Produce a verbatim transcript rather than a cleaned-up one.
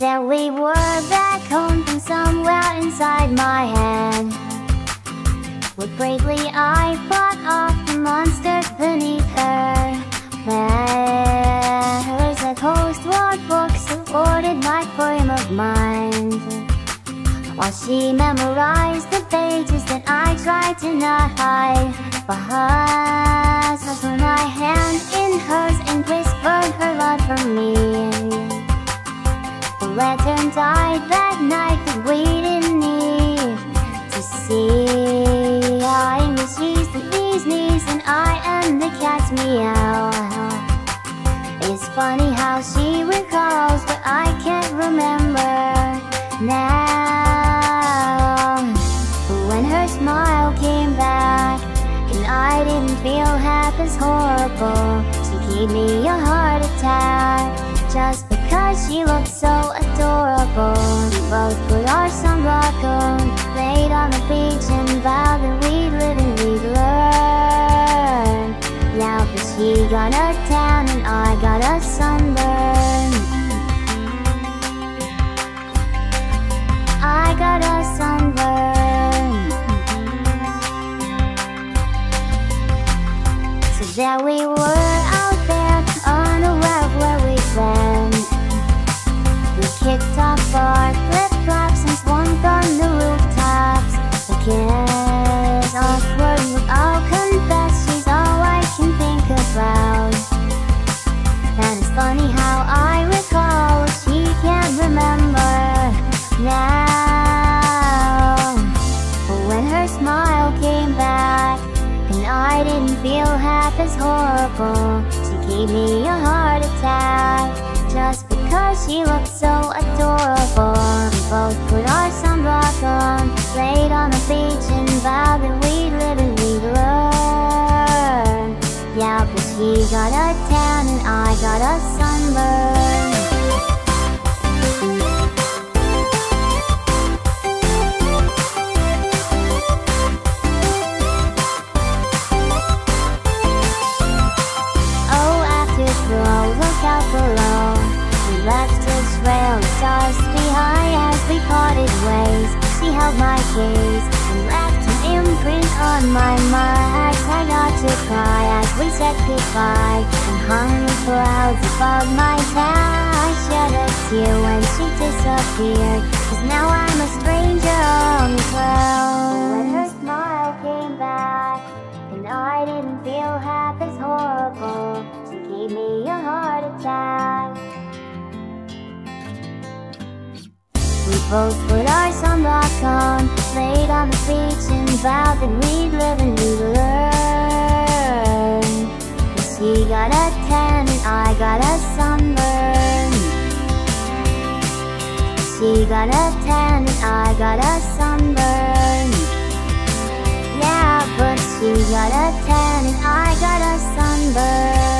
there we were, back home from somewhere inside my head. With bravely I fought off the monsters beneath her. There's a post-war book supported my frame of mind, while she memorized the pages that I tried to not hide. But I put my hand in hers and whispered her love for me. The lantern died that night, but we didn't need to see. I'm the she's the bee's knees and I am the cat's meow. It's funny how she recalls, but I can't remember now. When her smile came back and I didn't feel half as horrible, she gave me a heart attack just because she looked so adorable. We both put our sunblock on, laid on the beach and vowed that we'd live and we'd learn. Yeah, but she got a tan and I got a sunburn. I got a sunburn. So there we were out there, unaware of where we'd been. We kicked off our flip-flops and swung on the rooftops. The kiss, awkward, but I'll confess she's all I can think about. And it's funny how I recall what she can't remember now. But when her smile came back and I didn't feel half as horrible, she gave me a heart attack just because she looked so adorable. We both put our sunblock on, laid on the beach and vowed that we'd live and we'd learn. Yeah, but she got a tan and I got a sunburn. Look out below, we left a trail of stars behind as we parted ways. She held my gaze and left an imprint on my mind. I tried not to cry as we said goodbye and hung the clouds above my town. I shed a tear when she disappeared, 'cause now I'm a stranger on the ground. When her smile came back and I didn't feel half as horrible, she gave me a heart attack. We both put our sunblock on, laid on the beach and vowed that we'd live and we'd learn. But she got a tan and I got a sunburn. She got a tan and I got a sunburn. Yeah, but she got a tan and I got a sunburn.